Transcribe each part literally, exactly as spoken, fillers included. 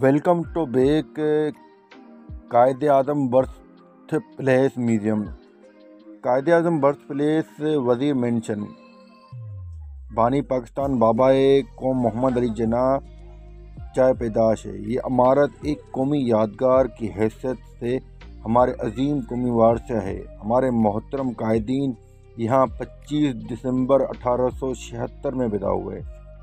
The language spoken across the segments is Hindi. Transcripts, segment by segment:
वेलकम टू बेक कायदे Azam birth place museum. Quaid-e Azam birth place Wazir mansion बानी पाकिस्तान बाबाए कौम मोहम्मद अली जिन्ना चाय पैदाश है। ये इमारत एक कौमी यादगार की हैसियत से हमारे अजीम कौमी वारसा है। हमारे मोहतरम कायदीन यहाँ पच्चीस दिसंबर अठारह सौ छिहत्तर में पैदा हुए।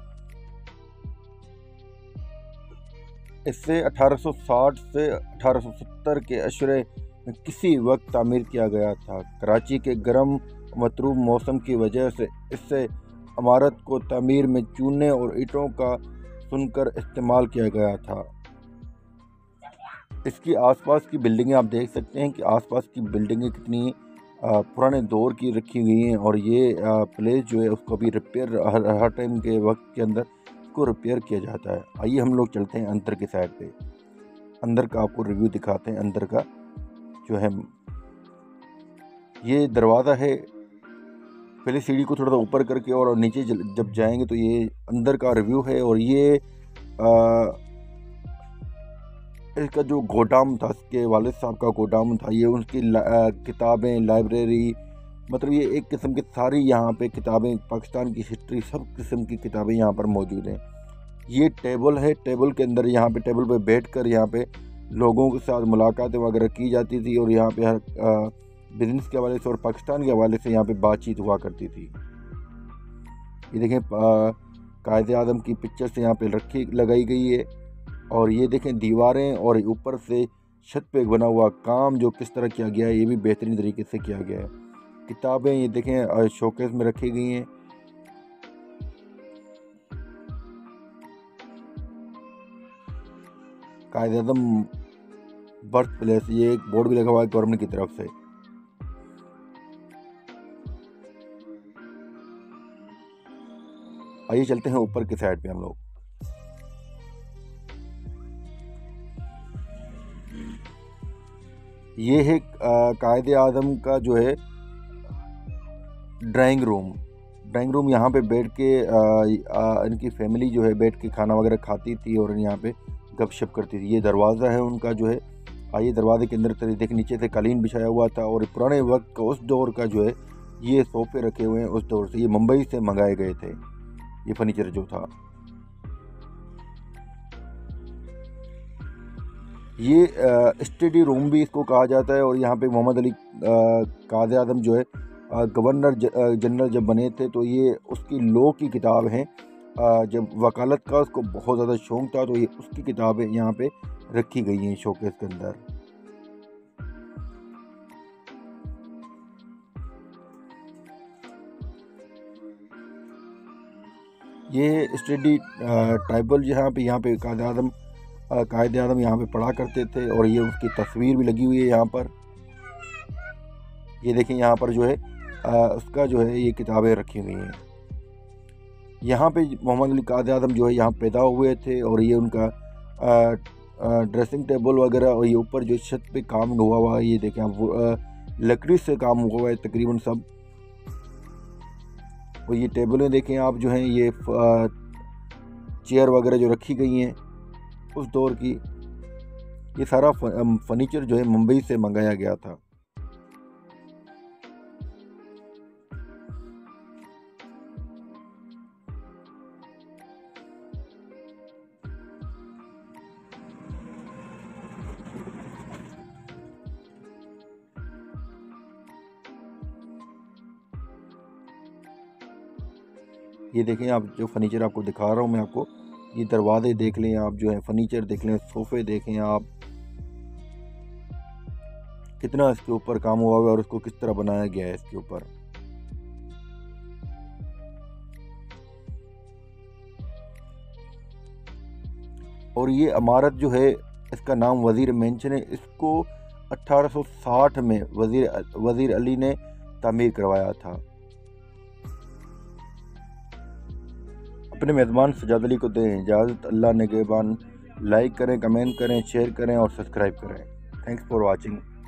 इससे अठारह सौ साठ से अठारह सौ सत्तर के अशरे में किसी वक्त तामीर किया गया था। कराची के गर्म मतरूब मौसम की वजह से इससे इमारत को तामीर में चूने और ईंटों का सुनकर इस्तेमाल किया गया था। इसकी आसपास की बिल्डिंगें आप देख सकते हैं कि आसपास की बिल्डिंगें कितनी पुराने दौर की रखी हुई हैं, और ये प्लेस जो है उसको भी रिपेयर हर हर टाइम के वक्त के अंदर को रिपेयर किया जाता है। आइए हम लोग चलते हैं अंदर के साइड पे, अंदर का आपको रिव्यू दिखाते हैं। अंदर का जो है ये दरवाज़ा है। पहले सीढ़ी को थोड़ा सा ऊपर करके और नीचे जब जाएंगे तो ये अंदर का रिव्यू है। और ये आ, इसका जो गोदाम था, इसके वालिद साहब का गोदाम था, ये उनकी किताबें, लाइब्रेरी, मतलब ये एक किस्म की सारी यहाँ पे किताबें, पाकिस्तान की हिस्ट्री, सब किस्म की किताबें यहाँ पर मौजूद हैं। ये टेबल है, टेबल के अंदर यहाँ पे टेबल पे बैठकर यहाँ पे लोगों के साथ मुलाकातें वगैरह की जाती थी, और यहाँ पे हर बिजनेस के हवाले से और पाकिस्तान के हवाले से यहाँ पे बातचीत हुआ करती थी। ये देखें कायदे आज़म की पिक्चर्स यहाँ पे रखी लगाई गई है। और ये देखें दीवारें और ऊपर से छत पे बना हुआ काम जो किस तरह किया गया है, ये भी बेहतरीन तरीके से किया गया है। किताबें ये देखें शोकेस में रखी गई हैं। कायदे आज़म बर्थ प्लेस, ये एक बोर्ड भी लगा हुआ है गवर्नमेंट की तरफ से। आइए चलते हैं ऊपर के साइड पे हम लोग। ये है कायदे आज़म का जो है ड्राइंग रूम। ड्राइंग रूम यहाँ पे बैठ के आ, आ, इनकी फैमिली जो है बैठ के खाना वगैरह खाती थी और यहाँ पे गपशप करती थी। ये दरवाज़ा है उनका जो है। आइए दरवाजे के अंदर तरह देख, नीचे से कालीन बिछाया हुआ था, और पुराने वक्त का उस दौर का जो है ये सोफ़े रखे हुए हैं उस दौर से। ये मुंबई से मंगाए गए थे ये फर्नीचर जो था। ये स्टडी रूम भी इसको कहा जाता है। और यहाँ पे मोहम्मद अली कायदे आज़म जो है गवर्नर जनरल जब बने थे तो ये उसकी लॉ की किताब है। जब वकालत का उसको बहुत ज़्यादा शौक़ था तो ये उसकी किताबें यहाँ पे रखी गई हैं शोकेस के अंदर। ये स्टडी ट्राइबल यहाँ पे यहाँ पे कायदे आज़म कायदे आज़म यहाँ पे पढ़ा करते थे, और ये उसकी तस्वीर भी लगी हुई है यहाँ पर। ये देखें यहाँ पर जो है आ, उसका जो है ये किताबें रखी हुई हैं। यहाँ पे मोहम्मद अली कायदे आज़म जो है यहाँ पैदा हुए थे, और ये उनका आ, आ, ड्रेसिंग टेबल वगैरह, और ये ऊपर जो छत पे काम हुआ हुआ है, ये देखें आप लकड़ी से काम हुआ हुआ है तकरीबन सब। और ये टेबलें देखें आप जो हैं, ये चेयर वगैरह जो रखी गई हैं उस दौर की। ये सारा फर्नीचर जो है मुंबई से मंगाया गया था। ये देखें आप, जो फर्नीचर आपको दिखा रहा हूँ मैं आपको, ये दरवाजे देख लें आप, जो है फर्नीचर देख लें, सोफ़े देखें आप, कितना इसके ऊपर काम हुआ हुआ है और उसको किस तरह बनाया गया है इसके ऊपर। और ये इमारत जो है इसका नाम वज़ीर मेंशन है। इसको अठारह सौ साठ में वज़ीर वज़ीर अली ने तामीर करवाया था। अपने मेज़बान सजाद अली को दें इजाज़त। अल्लाह निगहबान। लाइक करें, कमेंट करें, शेयर करें और सब्सक्राइब करें। Thanks for watching.